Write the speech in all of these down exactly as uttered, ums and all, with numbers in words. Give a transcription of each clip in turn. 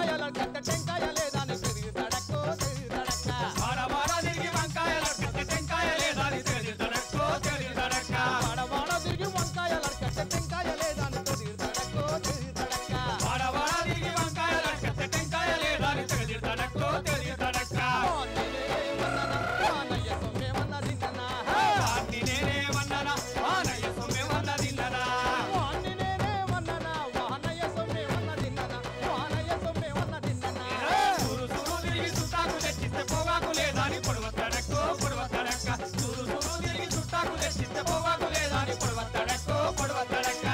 వంకాయల కట్ట టెంకాయ లేదని తిరిగి తడక్కో తిరిగి తడక్క వాడవాడ తిరిగి వంకాయల కట్ట టెంకాయ లేదని తిరిగి తడక్కో తిరిగి తడక్క వాడవాడ తిరిగి వంకాయల కట్ట టెంకాయ లేదని తిరిగి తడక్కో తిరిగి తడక్క వాడవాడ తిరిగి వంకాయల కట్ట టెంకాయ లేదని తిరిగి తడక్కో తిరిగి తడక్క వానయ్య సొమ్మేమన్న తిన్ననా వాణ్ణి నేనే వన్ననా వానయ్య సొమ్మేమన్న తిన్ననా వాణ్ణి నేనే వన్ననా వానయ్య సొమ్మేమన్న తిన్ననా వానయ్య సొమ్మేమన్న తిన్ననా సూరు సూరు తిరిగి చుట్టాకు తెచ్చిస్తే పోవాకు లేదని పొడవ తడక్కో పొడవ తడక్క సూరు సూరు తిరిగి చుట్టాకు తెచ్చిస్తే పోవాకు లేదని పొడవ తడక్కో పొడవ తడక్క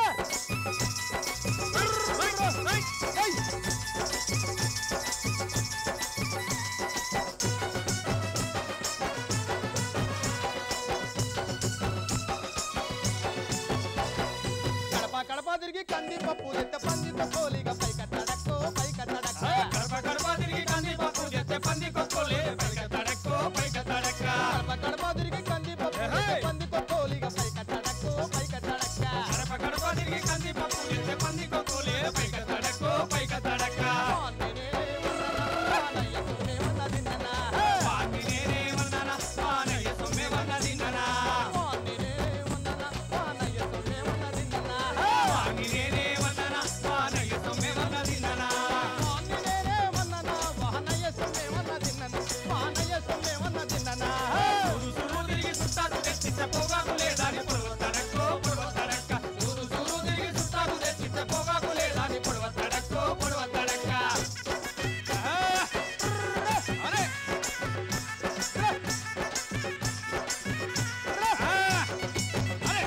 కడప కడప తిరిగి కంది పప్పు ఎత్త పందితో పోలిగా పై కట్టడక్కో పై కట్టడక్క కడప కడప తిరిగి కంది పప్పు చేస్తే పంది కొక్కోలే పైక తడక్కో పైక తడక్క కడప కడప తిరిగి కంది పప్పు ఎత్త పందితో పోలిగా పై కట్టడక్కో పై కట్టడక్క కడప కడప తిరిగి కంది పప్పు చేస్తే పంది కొక్కోలే పైక తడక్కో పైక తడక్క వాణ్ణి నేనే వన్ననా వానయ్య సొమ్మేమన్న తిన్ననా వాణ్ణి నేనే వన్ననా వానయ్య సొమ్మేమన్న తిన్ననా వాణ్ణి నేనే వన్ననా వానయ్య సొమ్మేమన్న తిన్ననా వాణ్ణి నేనే వన్ననా వానయ్య సొమ్మేమన్న తిన్ననా వాణ్ణి నేనే వన్ననా వానయ్య సొమ్మేమన్న తిన్ననా వానయ్య సొమ్మేమన్న తిన్ననా సూరు సూరు తిరిగి చుట్టాకు తెచ్చిస్తే పోగాకు లేదని పొడవ తడక్కో పొడవ తడక్క సూరు సూరు తిరిగి చుట్టాకు తెచ్చిస్తే పోగాకు లేదని పొడవ తడక్కో పొడవ తడక్క అరే అరే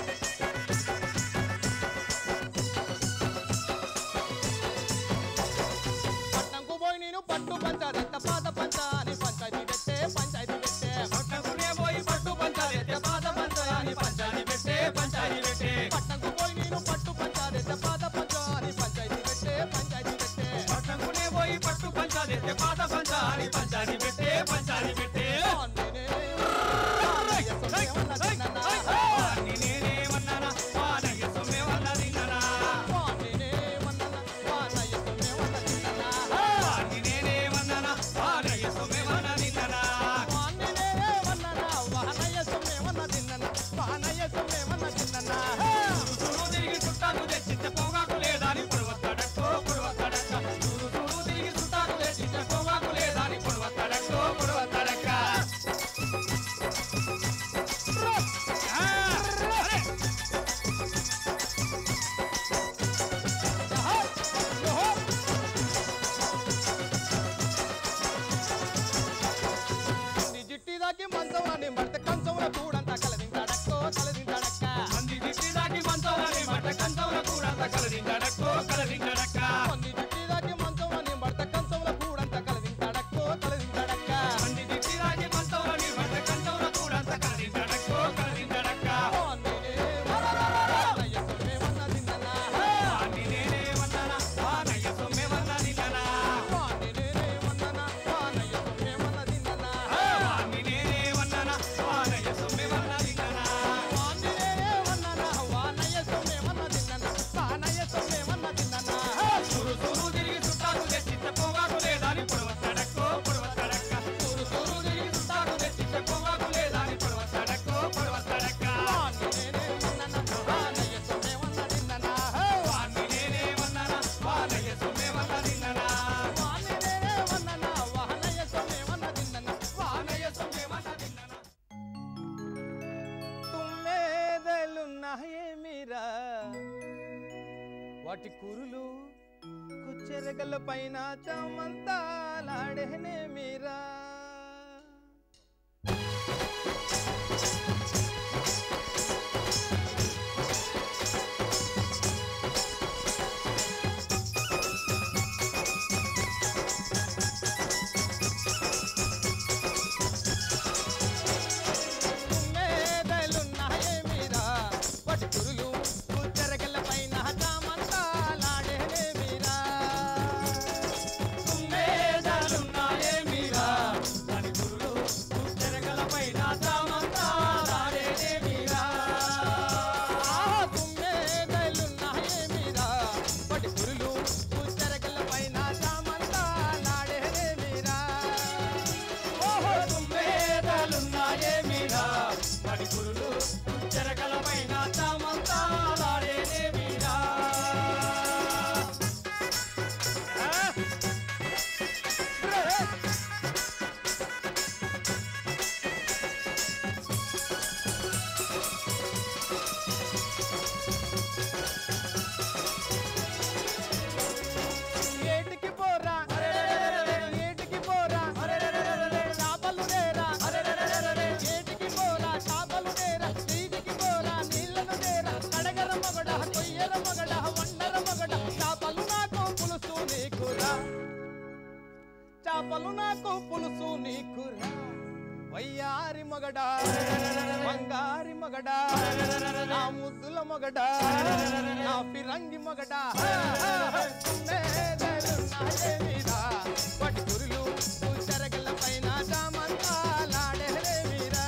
పట్నంకు పోయి నేను పట్టు పంచాదెత్త పాత పంచ అని పంచాయతీ పెట్టే పంచాయతీ పెట్టే పట్టకునే పోయి పట్టు పంచాలెత్తే పాత పంచాలని పంచాలి పెట్టే పంచాలి పెట్టే పట్నంకు పోయి నేను పట్టు పంచాదెత్త పాత పంచ అని పంచాయతీ పెట్టే పంచాయతీ పెట్టే పట్టకునే పోయి పట్టు పంచాలెత్తే పాత పంచాలి పంచాలి పెట్టే పంచాలి పెట్టే వాణ్ణి నేనే వానయ్య సొమ్మేమన్న తిన్ననా వాణ్ణి నేనే వన్ననా వానయ్య సొమ్మేమన్న తిన్ననా వాణ్ణి నేనే వన్ననా వానయ్య సొమ్మేమన్న తిన్ననా వాణ్ణి నేనే వన్ననా వానయ్య సొమ్మేమన్న తిన్ననా వాణ్ణి నేనే వన్ననా వానయ్య సొమ్మేమన్న తిన్ననా వానయ్య సొమ్మేమన్న తిన్ననా సూరు సూరు తిరిగి చుట్టాకు తెచ్చిస్తే పోగాకు లేదని పొడవ తడక్కో పొడవ తడక్క సూరు సూరు తిరిగి చుట్టాకు తెచ్చిస్తే పోగాకు లేదని పొడవ తడక్కో పొడవ తడక్క ఆ, అరే! నీ జిట్టి దాకి మంచంలో నింబడితే కంచంలో కూడంతా కలదింటాడక్కో కలదింటాడక్క మంది దిట్టి దాకి మంచంలోని మట్ట కంచంలో కూడా కలదించడక్కో కలదించడక్క మంది జిట్టి దాకి మంచంలో నింబడితే కంచంలో కూడంతా కలదింటాడక్కో కలదింటాడక్క మంది దిట్టి దాకి మంచంలోని మట్ట కంచంలో కూడా కలదించడక్కో కలదించడక్క వాణ్ణి నేనే వానయ్య సొమ్మేమన్న తిన్ననా వాణ్ణి నేనే వన్ననా వానయ్య సొమ్మేమన్న తిన్ననా వాణ్ణి నేనే వన్ననా వానయ్య సొమ్మేమన్న తిన్ననా వాణ్ణి నేనే వన్ననా వానయ్య సొమ్మేమన్న తిన్ననా వాణ్ణి నేనే వన్ననా వానయ్య సొమ్మేమన్న తిన్ననా వానయ్య సొమ్మేమన్న తిన్ననా సూరు సూరు తిరిగి చుట్టాకు తెచ్చిస్తే పోగాకు లేదని పొడవ తడక్కో పొడవ తడక్క సూరు సూరు తిరిగి చుట్టాకు తెచ్చిస్తే పోగాకు లేదని పొడవ తడక్కో పొడవ తడక్క వాణ్ణి నేనే వన్ననా వానయ్య సొమ్మేమన్న తిన్ననా వాణ్ణి నేనే వన్ననా వానయ్య సొమ్మేమన్న తిన్ననా వాణ్ణి నేనే వన్ననా వానయ్య సొమ్మేమన్న తిన్ననా వానయ్య సొమ్మేమన్న తిన్ననా తుమ్మెదలున్నాయేమిరా వాటి కురులు కుచ్చెరగల పైన చమంతాలాడేనే మీరా తుమ్మెదలున్నాయేమిరా వాటి కురులు కుచ్చెరగల పైన చమంతాలాడేనే మీరా తుమ్మేదలున్నాయేమిరా చేపలు నాకు పులుసు నీకురా వయ్యారి మగడా బంగారి మగడా నా ముద్దుల మగడా నా ఫిరంగి మగడా మీరా పటి గురులు చెరగల పైన జామంతాలాడే మీరా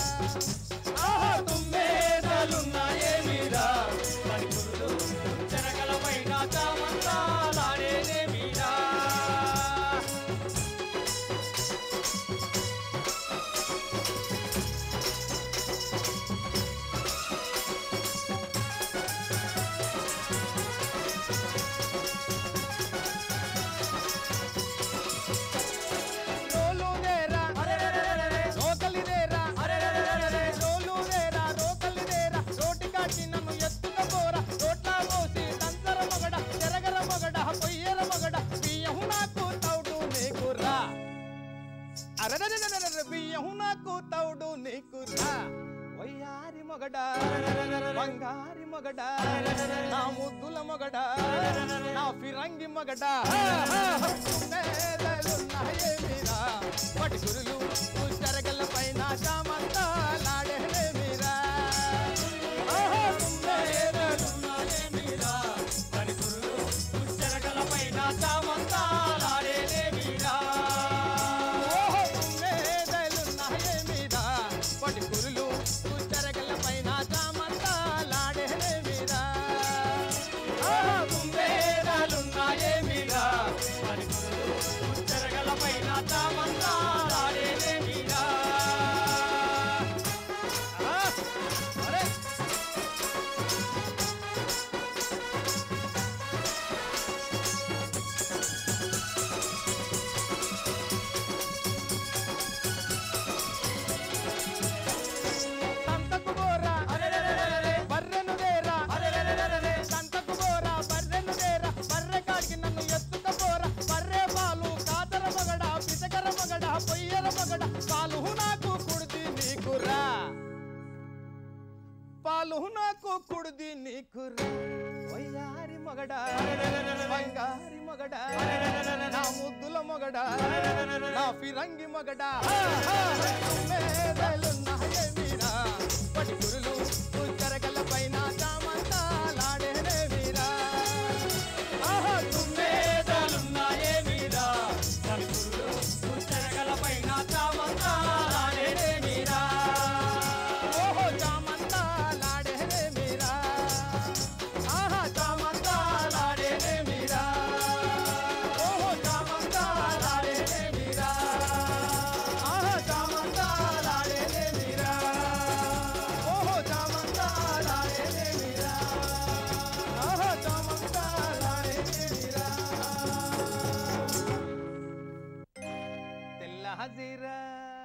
తుమ్మేదలున్నాయే మీరా పటి గురులు చెరగల పైన జామంతాలాడే మీరా బియ్యం నాకు తౌడు నీకురా వయ్యారి మొగడా బంగారి మొగడా నా ముద్దుల మొగడా నా ఫిరంగి మొగడా మీరా పటి గురులు చెరగల పైన జామంతాలాడే మీరా మీరా పటి గురులు చెరగల పైన జామంతాలాడే మీరా పటి గురులు చెరగల పైన జామంతాలాడే మీరా తుమ్మేదలున్నాయే మీరా పటి గురులు చెరగల పైన జామంతాలాడే మీరా పాలు నాకు కుడిది నీకురా వయ్యారి మగడా బంగారి మగడా నా ముద్దుల మగడా నా ఫిరంగి మగడా మేదలున్నాయే మీరా పటి గురులు చెరగల పైన జామంతాలాడే మీరా తుమ్మేదలున్నాయే మీరా పటి గురులు చెరగల పైన జామంతాలాడే మీరా ఓహో జామంతాలాడే మీరా ఆహా జామంతాలాడే మీరా ఓహో జామంతాలాడే మీరా ఆహా జామంతాలాడే మీరా ఓహో జామంతాలాడే మీరా ఆహా జామంతాలాడే మీరా తెల్ల హజీరా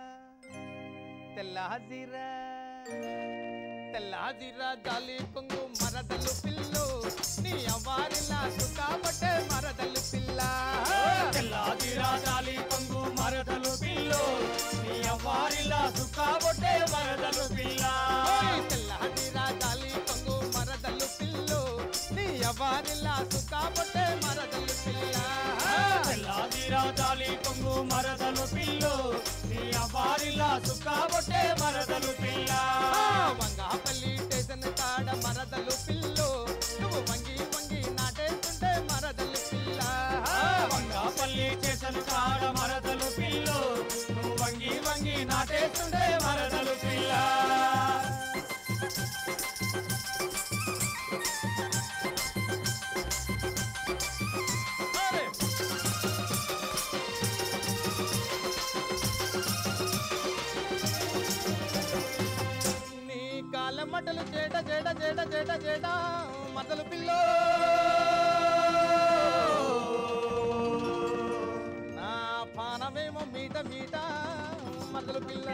తెల్ల హజీరా తెల్ల హజీరా జాలి కొంగు మరదలు పిల్లు నీ అవారిలా సుఖాపట్టే మరదలు పిల్ల తెల్లాదిరా జాలి కొంగు మరదలు పిల్లు నీ అవ్వారిలా సుఖాబొట్టే మరదలు పిల్ల తెల్ల హజీరా జాలి కొంగు మరదలు పిల్లు నీ అవారిలా సుఖాపట్టే మరదలు పిల్ల తెల్లాదిరా జాలి కొంగు మరదలు పిల్లు నీ అవ్వారిలా సుఖాబొట్టే మరదలు పిల్ల వంగాపల్లి స్టేషన్ కాడ మరదలు పిల్లు నువ్వు వంగి వంగి నాటేస్తుంటే మరదలు పిల్ల వంగాపల్లి చేసలు కాడ మరదలు పిల్లు నువ్వు వంగి వంగి నాటేస్తుండే మరదలు పిల్ల నీ కాళ్ళ మటలు చేట చేట చేట చేట చేట మతలు పిల్లో నా పానమేమో మీట మీట మతలు పిల్ల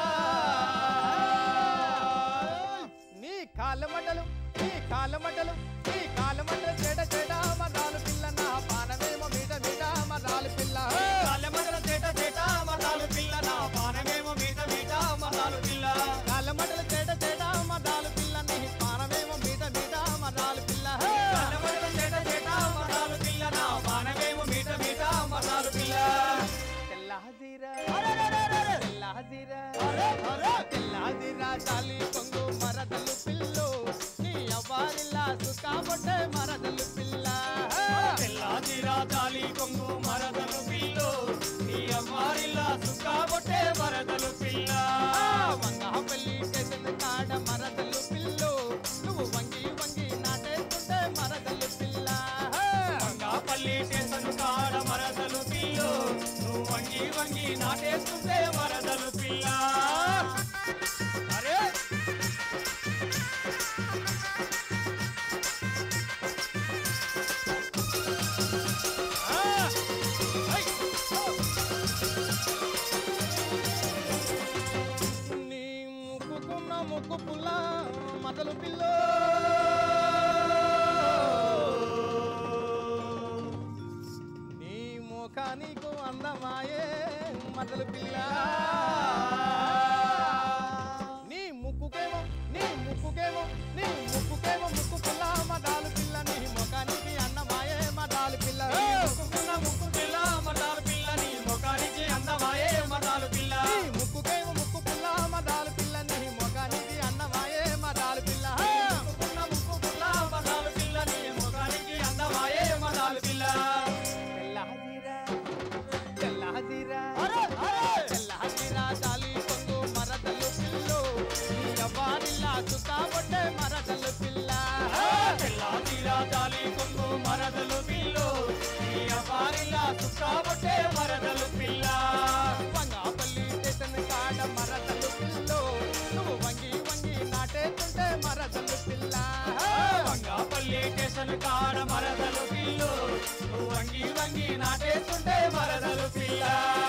నీ కాళ్ళ మటలు నీ కాళ్ళ మటలు నీ కాళ్ళ మటలు చేట చేట మతాలు పిల్ల నా పానమేమో మీట మీట మతాలు పిల్ల కాళ్ళమటల చేట చేట మతాలు పిల్ల నా పానమేమో మీట మీట మతాలు పిల్ల కాళ్ళ మటలు చేట చేట మతాలు పిల్ల నీ పానమేమో మీట మీట మతాలు పిల్ల కాళ్ళమటల చేట చేట మతాలు పిల్ల నా పానమేమో మీట మీట మతాలు పిల్ల కొట్టే మరదలు పిల్ల తెల్లాదిరా జాలి కొంగు మరదలు పిల్లో నీ అమ్మారిలా సుక్కా కొట్టే మరదలు పిల్ల వంగపల్లి స్టేషన్ కాడ మరదలు పిల్లో నువ్వు వంగి వంగి నాటేస్తుంటే మరదలు పిల్ల వంగపల్లి స్టేషన్ కాడ మరదలు పిల్లో నువ్వు వంగి వంగి నాటేస్తుంటే మరదలు పిల్ల అరే ముక్కు పుల్ల మదలు పిల్ల నీ ముఖానికి అందమాయే మదలు పిల్ల నీ ముక్కుకేమో నీ ముక్కుకేమో నీ ముక్కుకేమో ముక్కు పుల్ల మదాలు పిల్ల నీ ముఖానికి అన్నమాయే మదాలు పిల్ల ముక్కుకున్న ముక్కు పిల్ల మదాలు పిల్ల నీ ముఖానికి అందమాయే మదాలు పిల్ల ముక్కుకేమో ముక్కు పుల్ల మదాలు పిల్ల నీ ముఖానికి అన్నమాయే మదాలు పిల్ల ముక్కుకున్న ముక్కు పుల్ల మదాలు పిల్ల నీ ముఖానికి అందమాయే మదాలు పిల్ల తెల్ల హజీరా తెల్ల హజీరా జాలి కొంగు మరదలు పిల్లు నీ అవ్వారిల్లా చుక్కా కొట్టే మరదలు పిల్ల తెల్ల హజీరా జాలి కొంగు మరదలు పిల్లు నీ అవ్వారిల్లా చుక్కా కొట్టే మరదలు పిల్ల వంగపల్లి స్టేషన్ కాడ మరదలు పిల్లు నువ్వు వంగి వంగి నాటేస్తుంటే మరదలు పిల్ల వంగపల్లి స్టేషన్ కాడ మరదలు పిల్లు నువ్వు వంగి వంగి నాటేస్తుంటే మరదలు పిల్ల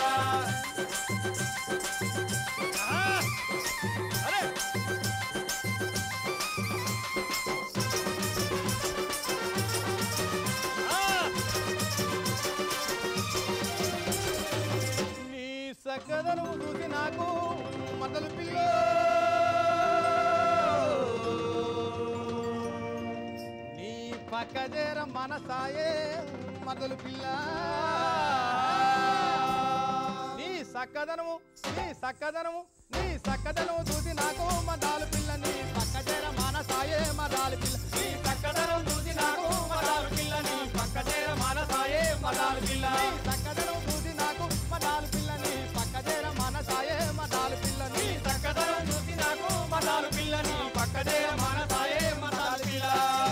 నీ సగదను చూసి నాకు మదలు పిల్ల నీ పక్కజేర మనసాయే మదలు పిల్ల నీ సక్కదనము నీ సక్కదనము నీ సక్కదనము చూసి నాకు మదాలు పిల్ల నీ పక్కజేర మనసాయే మదాలు పిల్ల నీ చక్కదనం చూసి నాకు మదాలు పిల్ల నీ పక్కచేర మనసాయే మదాలు పిల్ల నీ సక్కదనము చూసి నాకు మదాలు పిల్ల నీ పక్కజేర మనసాయే మదాలు పిల్ల నీ నీ చక్కదనం చూసి నాకు మదాలు పిల్ల నీ పక్కచేర మనసాయే మదాలు పిల్ల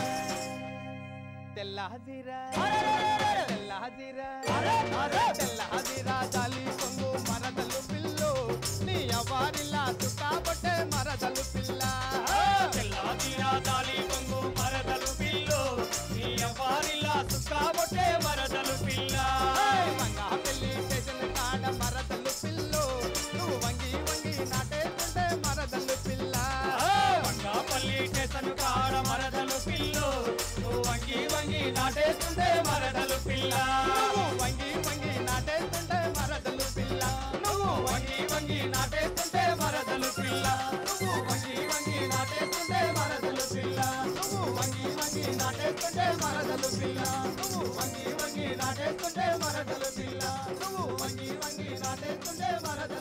తెల్ల హజీరా తెల్ల హజీరా తెల్ల హజీరా జాలి కొంగు మరదలు పిల్లు నీ అవ్వారిల్లా చుక్కా కొట్టే మరదలు పిల్ల తెల్లాదిరా జాలి కొంగు మరదలు పిల్లు నీ అవ్వారిలా సుక్కా కొట్టే మరదలు పిల్ల వంగపల్లి స్టేషన్ కాడ మరదలు పిల్లు నువ్వు వంగి వంగి నాటేస్తుంటే మరదలు పిల్ల వంగపల్లి స్టేషన్ కాడ మరదలు పిల్లు నువ్వు వంగి వంగి నాటేస్తుంటే మరదలు పిల్ల నువ్వు వంగి వంగి నాటేస్తుంటే మరదలు పిల్ల నువ్వు వంగి వంగి నాటేస్తుంటే మరదలు పిల్ల నువ్వు వంగి వంగి నాటేస్తుంటే మరదలు పిల్ల నువ్వు వంగి వంగి నాటేస్తుంటే మరదలు పిల్ల నువ్వు వంగి వంగి నాటేస్తుంటే మరదలు పిల్ల నువ్వు వంగి వంగి నాటేస్తుంటే మరదలు